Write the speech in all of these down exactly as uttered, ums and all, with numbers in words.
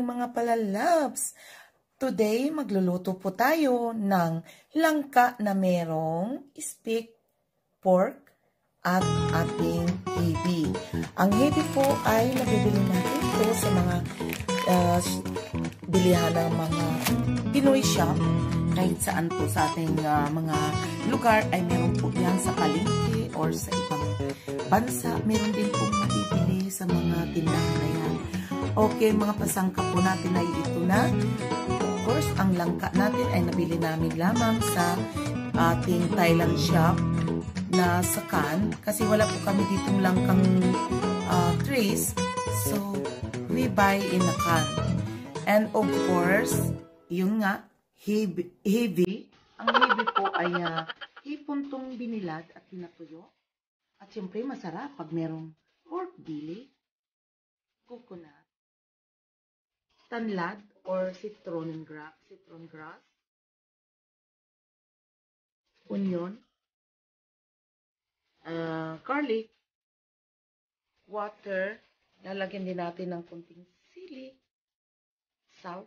aming mga palalabs. Today, magluluto po tayo ng langka na merong speak, pork, at ating heavy. Ang heavy po ay nabibili natin ito sa mga uh, bilihan ng mga Pinoy shop. Kahit saan po sa ating uh, mga lugar ay meron po yan sa palengke or sa ibang bansa. Meron din po mabibili sa mga tindahan na yan. Okay, mga pasangka po natin ay ito na. Of course, ang langka natin ay nabili namin lamang sa ating Thailand shop na sa can. Kasi wala po kami ditong langkang uh, trays. So, we buy in a can. And of course, yun nga, heavy. heavy. Ang heavy po ay uh, hipon tong binilad at pinatuyo. At syempre, masarap pag merong pork belly, coconut, tanlad or citron grass, citron grass, onion, uh, garlic, water, lalagyan din natin ng konting sili, salt,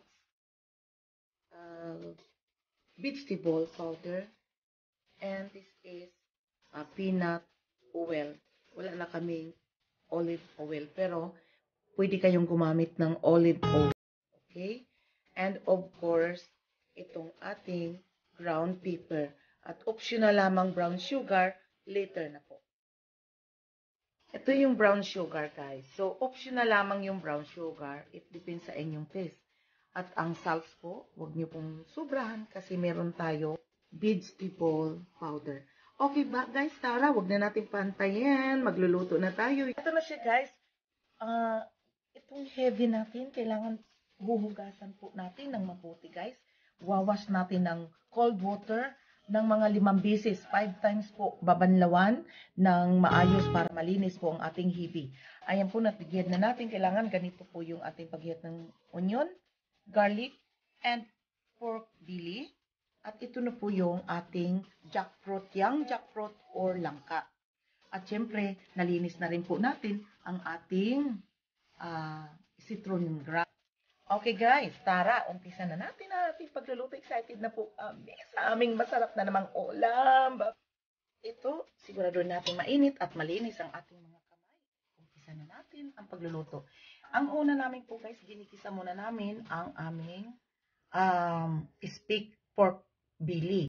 uh, vegetable powder, and this is uh, peanut oil. Wala na kaming olive oil, pero pwede kayong gumamit ng olive oil. Okay? And of course, itong ating ground pepper. At optional lamang brown sugar, later na po. Ito yung brown sugar, guys. So, optional lamang yung brown sugar. It depends sa inyong taste. At ang salts po, huwag nyo pong sobrahan kasi meron tayo vegetable powder. Okay ba, guys? Tara, huwag na natin pantayin. Magluluto na tayo. Ito na siya, guys. Uh, itong heavy natin, kailangan huhugasan po natin ng mabuti, guys. Wawash natin ng cold water ng mga limang beses. Five times po babanlawan ng maayos para malinis po ang ating heavy. Ayan po, natigyan na natin. Kailangan ganito po yung ating paghiyat ng onion, garlic, and pork belly. At ito na po yung ating jackfruit, young jackfruit or langka. At syempre, nalinis na rin po natin ang ating uh, citron grass. Okay guys, tara, umpisa na natin ang ating pagluluto. Excited na po kami sa aming masarap na namang ulam. Ito, sigurado natin mainit at malinis ang ating mga kamay. Umpisa na natin ang pagluluto. Ang una namin po guys, ginikisa muna namin ang aming um, speak pork belly.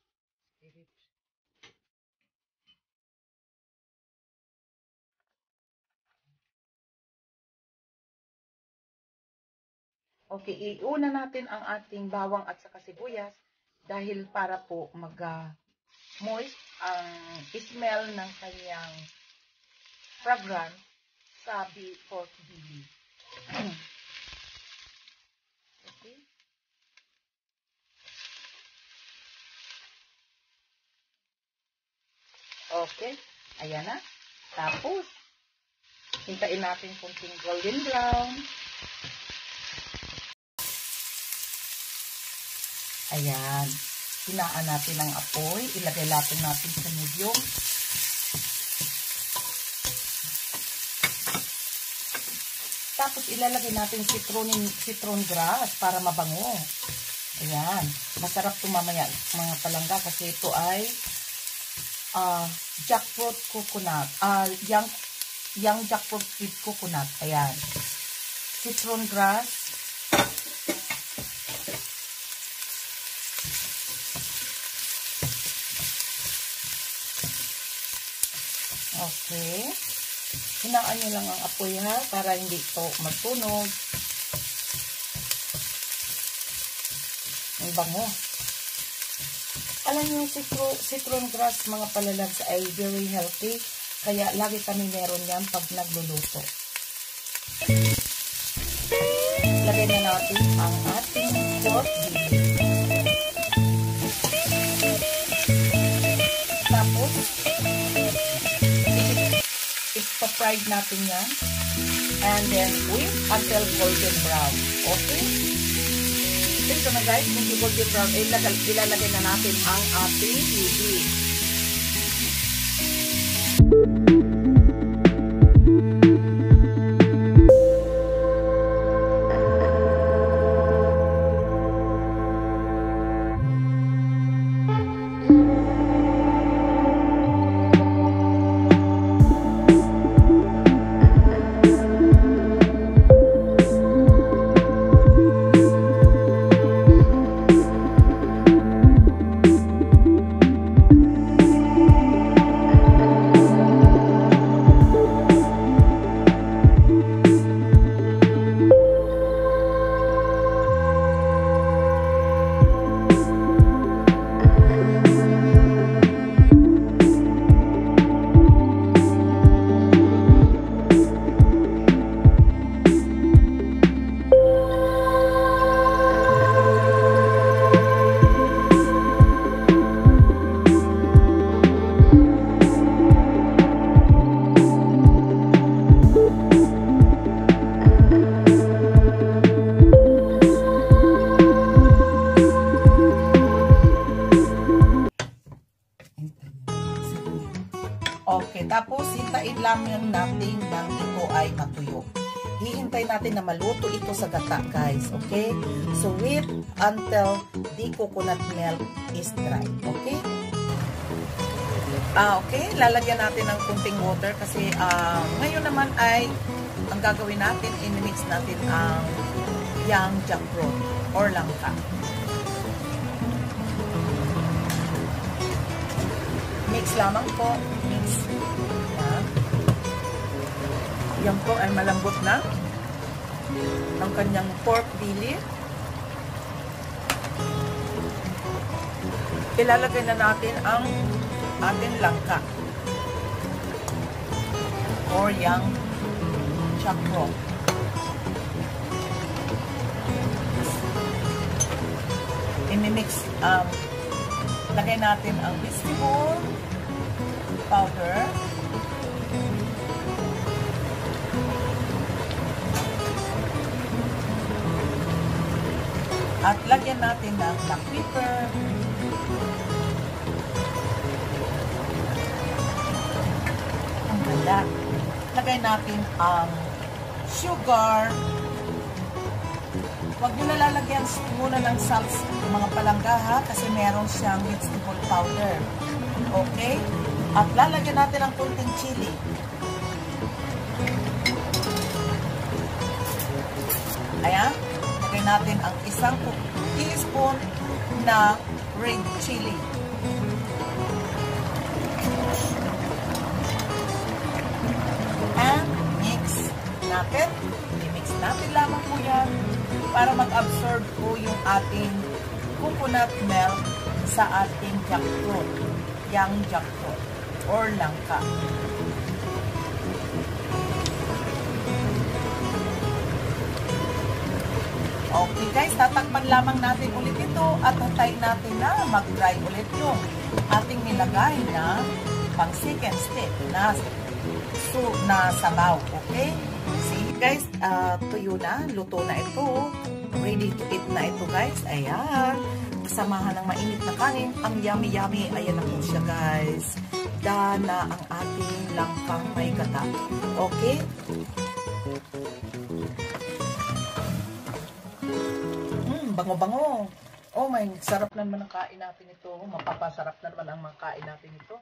Okay, iuna natin ang ating bawang at saka sibuyas dahil para po mag-moist uh, ang smell ng kanyang fragrance sa pork belly. Okay. Okay, ayan na. Tapos, hintayin natin kunting golden brown. Ayan, hinaan natin ang apoy, ilagay natin natin sa medium. Tapos ilalagay natin citron, citron grass para mabango. Ayan, masarap ito mamaya mga palangga kasi ito ay uh, jackfruit coconut, uh, young, young jackfruit with coconut. Ayan, citron grass. Okay. Hinaan nyo lang ang apoy ha, para hindi ito matunog. Ang bango. Alam nyo, citron, citron grass mga palalabs ay very healthy. Kaya lagi kami meron yan pag nagluluto. Lagay na natin ang ating pork belly. Tapos, ipa-fried natin yan. And then, wait until golden brown. Okay? Ito na guys, kung yung golden brown, ilalagay, ilalagay na natin ang ating heavy. natin na maluto ito sa gata, guys. Okay? So, wait until the coconut milk is dry. Okay? Ah, okay. Lalagyan natin ng kunting water kasi uh, ngayon naman ay ang gagawin natin, in-mix natin ang young jackfruit or langka. Mix lamang po. Mix. Yan. Yan po ay malambot na ang kanyang pork belly. Ilalagay na natin ang ating langka or young jackfruit. I-mix, um, lagay natin ang vegetable powder, at lagyan natin ng black pepper, ang ganda. Lagay natin ang sugar. Huwag nyo nalalagyan muna ng salt mga palangga ha, kasi meron siyang vegetable powder. Okay? At lalagyan natin ng kunting chili. Ayan. Lagay natin ang isang teaspoon na red chili. And mix natin. I-mix natin lamang po yan para mag-absorb po yung ating coconut milk sa ating jackfruit, young jackfruit or langka. Okay guys, tatakpan lamang natin ulit ito at hantayin natin na mag-dry ulit yung ating nilagay na pang second step na, so, na sabaw. Okay? See guys, uh, tuyo na, luto na ito. Ready to eat na ito guys. Ayan. Kasamahan ng mainit na kanin. Ang yummy yummy. Ayan na po siya guys. Dana ang ating langkang may gata. Okay? Mmm, bango-bango. Oh my, sarap na naman ang kain natin ito. Mapapasarap na naman ang mga kain natin ito.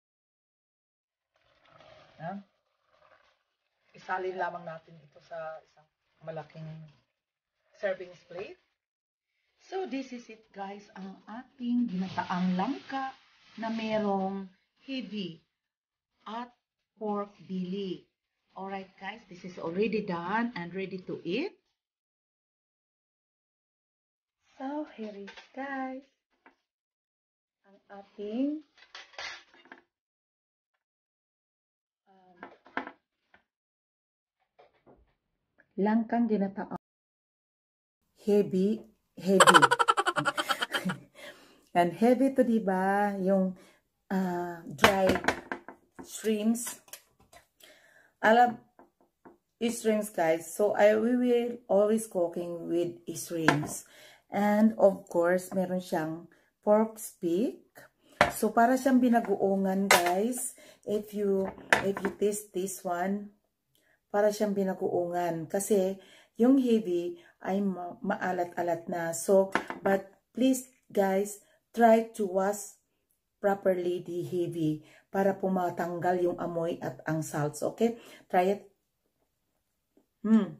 Ha? Isalin lamang natin ito sa isang malaking serving plate. So, this is it guys, ang ating ginataang langka na merong heavy at pork belly. Alright guys, this is already done and ready to eat. So, here is guys, ang ating um, langkang ginataang heavy, heavy. And heavy to, diba? Yung uh, dried shrimps. Alam, shrimps guys. So, I we will always cooking with shrimps. And of course, meron siyang pork speak. So, para siyang binagoongan guys. If you, if you taste this one, para siyang binagoongan. Kasi, yung heavy ay ma maalat-alat na. So, but please guys, try to wash properly the heavy para po matanggal yung amoy at ang salts. Okay? Try it. Hmm.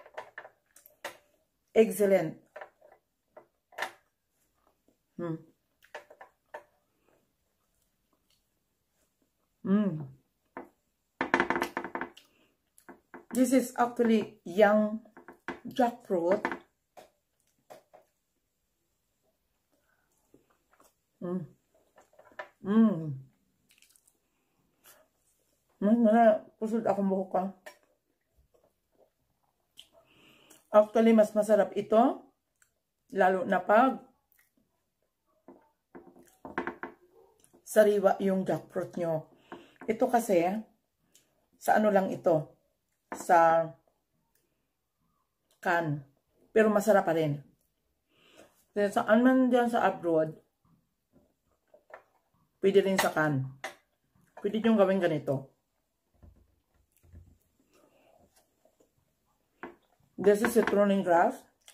Excellent. Hmm. Hmm. This is actually young jackfruit. Mm. Mm. Mm, na kusod akong buhok ka. Actually, mas masarap ito. Lalo na pag sariwa yung jackfruit nyo. Ito kasi, sa ano lang ito? Sa can. Pero masarap pa rin. Kaya saan man dyan sa abroad, pwede rin sa can. Pwede nyo gawin ganito. This is citrulline grass.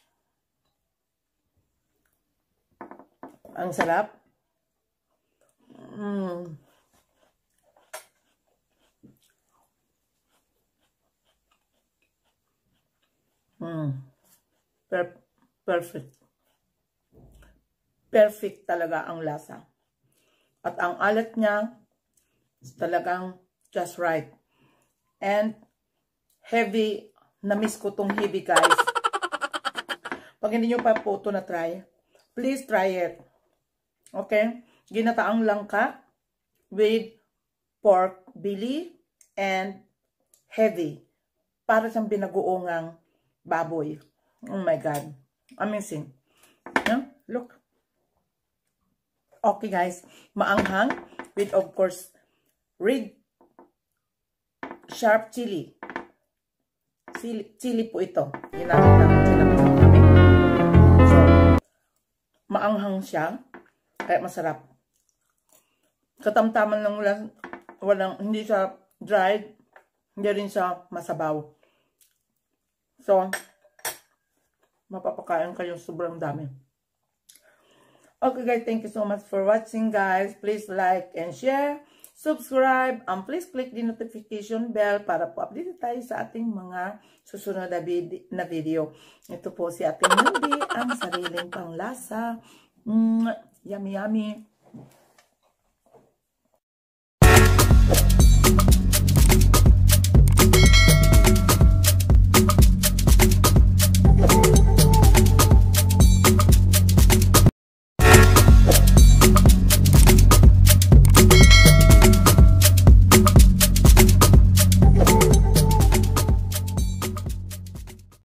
Ang sarap. Mm. Mm. Per perfect. Perfect talaga ang lasa. At ang alat niya is talagang just right. And heavy. Na-miss ko tong heavy, guys. Pag hindi nyo pa po ito na-try, please try it. Okay? Ginataang langka with pork belly and heavy. Para siyang binagoongang baboy. Oh my God. Amazing. Yeah? Look. Okay, guys. Maanghang with, of course, red sharp chili. Chili, chili po ito. Ginamit namin, ginamit namin. So, maanghang siya. Kaya masarap. Katamtaman lang lang. Walang, hindi siya dried. Hindi rin siya masabaw. So, mapapakain kayo sobrang dami. Okay guys, thank you so much for watching guys. Please like and share. Subscribe, and please click the notification bell para po update tayo sa ating mga susunod na, vid na video. Ito po si ating Newbie, ang sariling panglasa. Mm, yummy, yummy.